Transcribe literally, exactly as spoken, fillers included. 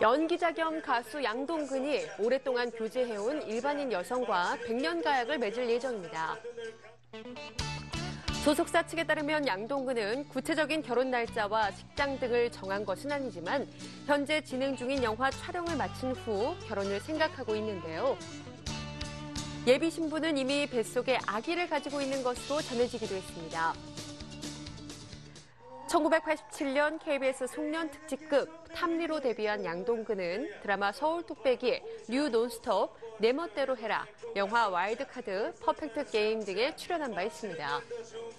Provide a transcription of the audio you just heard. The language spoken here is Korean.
연기자 겸 가수 양동근이 오랫동안 교제해온 일반인 여성과 백 년 가약을 맺을 예정입니다. 소속사 측에 따르면 양동근은 구체적인 결혼 날짜와 식장 등을 정한 것은 아니지만 현재 진행 중인 영화 촬영을 마친 후 결혼을 생각하고 있는데요. 예비 신부는 이미 뱃속에 아기를 가지고 있는 것으로 전해지기도 했습니다. 천구백팔십칠 년 케이비에스 송년 특집극 탐리로 데뷔한 양동근은 드라마 서울 뚝배기, 뉴 논스톱, 내 멋대로 해라, 영화 와일드카드, 퍼펙트 게임 등에 출연한 바 있습니다.